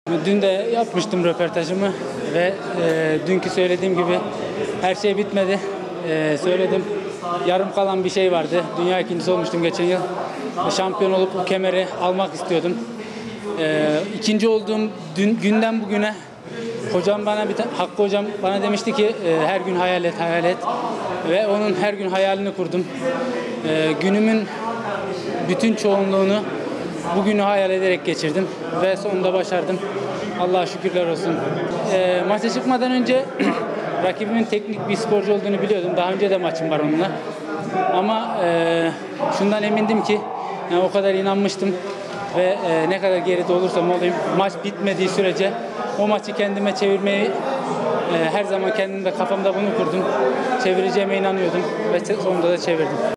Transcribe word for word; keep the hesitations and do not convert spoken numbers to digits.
Dün de yapmıştım röportajımı ve e, dünkü söylediğim gibi her şey bitmedi. E, söyledim. Yarım kalan bir şey vardı. Dünya ikincisi olmuştum geçen yıl. Şampiyon olup bu kemeri almak istiyordum. E, ikinci olduğum dün, günden bugüne hocam bana bir Hakkı hocam bana demişti ki e, her gün hayal et, hayal et. Ve onun her gün hayalini kurdum. E, günümün bütün çoğunluğunu bugünü hayal ederek geçirdim ve sonunda başardım. Allah'a şükürler olsun. E, maça çıkmadan önce rakibimin teknik bir sporcu olduğunu biliyordum. Daha önce de maçım var onunla. Ama e, şundan emindim ki yani o kadar inanmıştım ve e, ne kadar geride olursam olayım maç bitmediği sürece o maçı kendime çevirmeyi e, her zaman kendimde kafamda bunu kurdum. Çevireceğime inanıyordum ve sonunda da çevirdim.